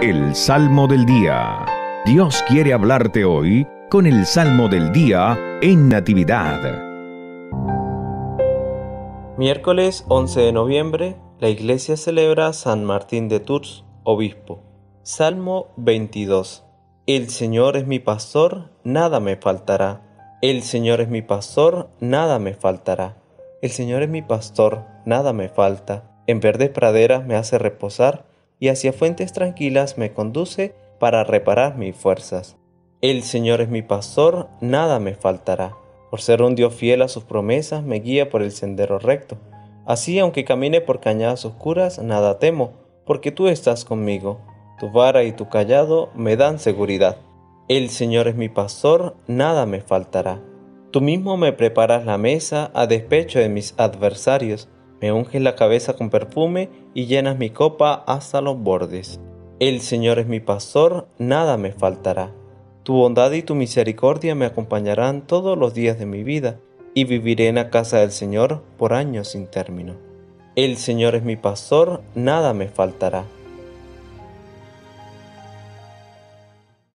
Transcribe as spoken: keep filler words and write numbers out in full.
El Salmo del Día. Dios quiere hablarte hoy con el Salmo del Día en Natividad. Miércoles once de noviembre, la Iglesia celebra a San Martín de Tours, obispo. Salmo veintidós. El Señor es mi pastor, nada me faltará. El Señor es mi pastor, nada me faltará. El Señor es mi pastor, nada me falta. En verdes praderas me hace reposar y hacia fuentes tranquilas me conduce para reparar mis fuerzas. El Señor es mi pastor, nada me faltará. Por ser un Dios fiel a sus promesas, me guía por el sendero recto. Así, aunque camine por cañadas oscuras, nada temo, porque tú estás conmigo. Tu vara y tu cayado me dan seguridad. El Señor es mi pastor, nada me faltará. Tú mismo me preparas la mesa a despecho de mis adversarios. Me unges la cabeza con perfume y llenas mi copa hasta los bordes. El Señor es mi pastor, nada me faltará. Tu bondad y tu misericordia me acompañarán todos los días de mi vida, y viviré en la casa del Señor por años sin término. El Señor es mi pastor, nada me faltará.